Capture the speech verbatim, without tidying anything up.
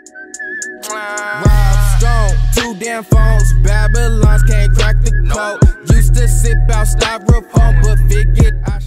Rob Stone, two damn phones, Babylons can't crack the code. Used to sip out styrofoam, but figured I